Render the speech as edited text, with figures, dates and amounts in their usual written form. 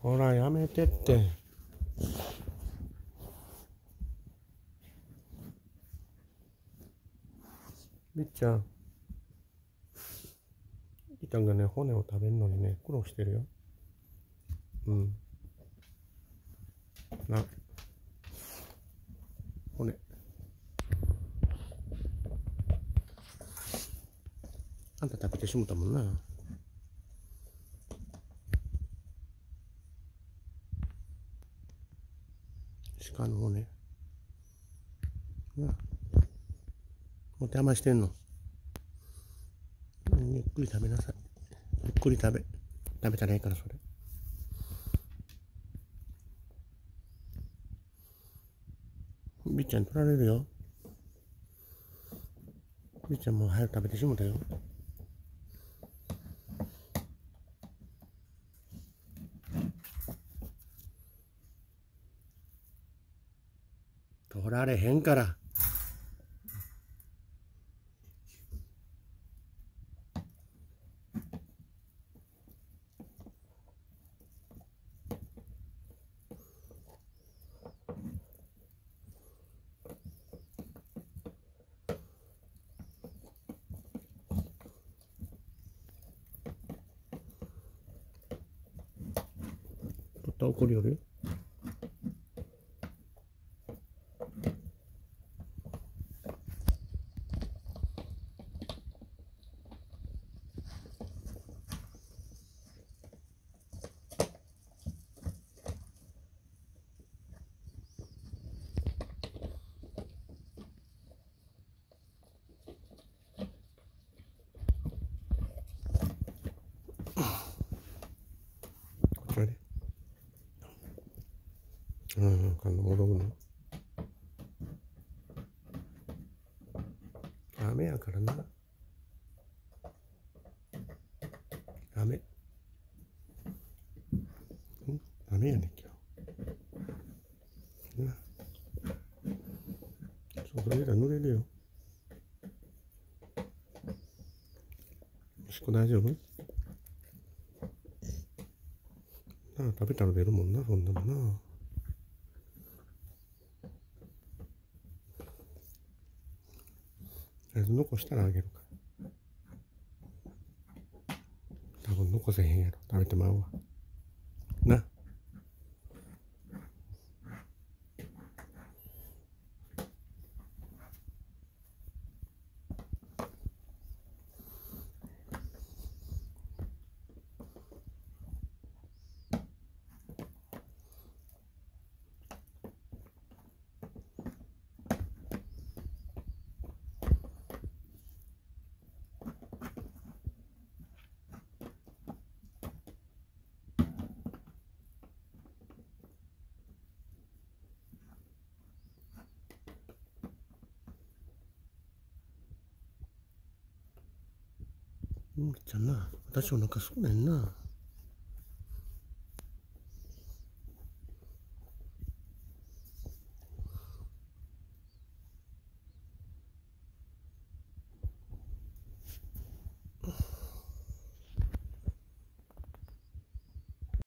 ほら、やめてって。みっちゃん。いたんがね、骨を食べるのにね、苦労してるよ。うん。な。骨。あんた食べてしもたもんな。鹿の骨。な。もて余してんの。ゆっくり食べなさい。ゆっくり食べたらいいから、それ。みっちゃん取られるよ。みっちゃんもう早く食べてしもたよ。取られへんから。取ったら怒りよるよ。こちらで。戻るの。雨やからな。雨。雨やねん、今日。な。それら濡れるよ。息子大丈夫？なあ、食べたら出るもんな、そんなもんな。残したらあげるから。多分残せへんやろ。食べてまうわ。な。みっちゃんな、私お腹すくねんな。